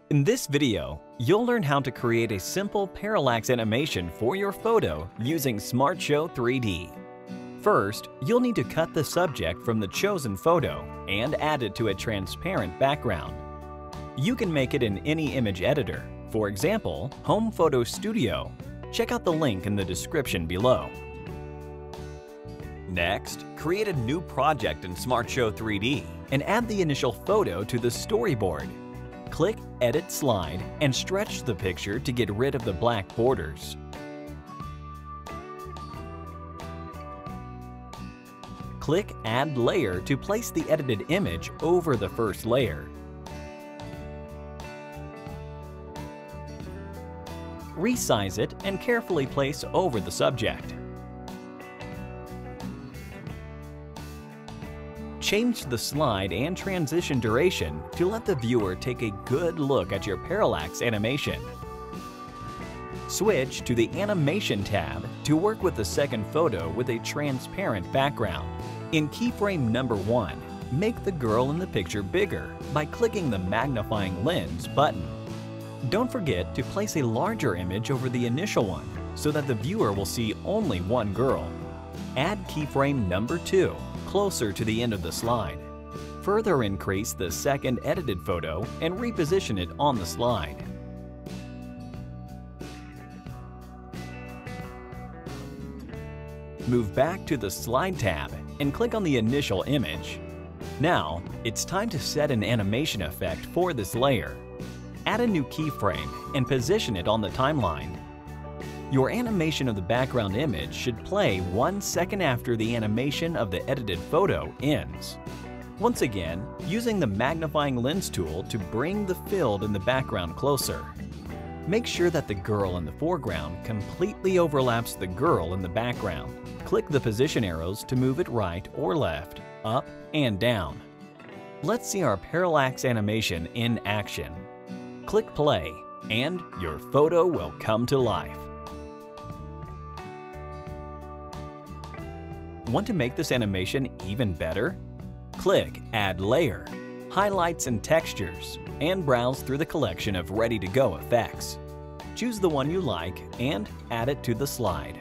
In this video, you'll learn how to create a simple parallax animation for your photo using SmartShow 3D. First, you'll need to cut the subject from the chosen photo and add it to a transparent background. You can make it in any image editor, for example, Home Photo Studio. Check out the link in the description below. Next, create a new project in SmartShow 3D and add the initial photo to the storyboard. Click Edit Slide and stretch the picture to get rid of the black borders. Click Add Layer to place the edited image over the first layer. Resize it and carefully place over the subject. Change the slide and transition duration to let the viewer take a good look at your parallax animation. Switch to the Animation tab to work with the second photo with a transparent background. In keyframe number 1, make the girl in the picture bigger by clicking the magnifying lens button. Don't forget to place a larger image over the initial one so that the viewer will see only one girl. Add keyframe number 2 closer to the end of the slide. Further increase the second edited photo and reposition it on the slide. Move back to the Slide tab and click on the initial image. Now, it's time to set an animation effect for this layer. Add a new keyframe and position it on the timeline. Your animation of the background image should play 1 second after the animation of the edited photo ends. Once again, using the magnifying lens tool to bring the field in the background closer. Make sure that the girl in the foreground completely overlaps the girl in the background. Click the position arrows to move it right or left, up and down. Let's see our parallax animation in action. Click play, and your photo will come to life. Want to make this animation even better? Click Add Layer, Highlights and Textures, and browse through the collection of ready-to-go effects. Choose the one you like and add it to the slide.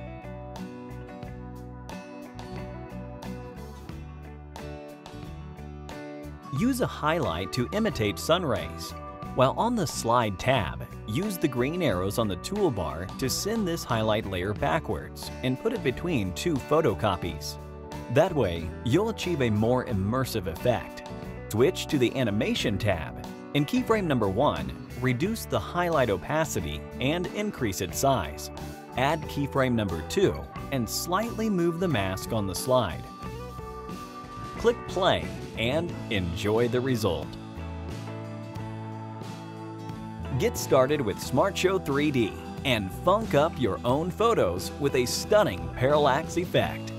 Use a highlight to imitate sun rays. While on the Slide tab, use the green arrows on the toolbar to send this highlight layer backwards and put it between 2 photocopies. That way, you'll achieve a more immersive effect. Switch to the Animation tab. In keyframe number 1, reduce the highlight opacity and increase its size. Add keyframe number 2 and slightly move the mask on the slide. Click play and enjoy the result. Get started with SmartShow 3D and funk up your own photos with a stunning parallax effect.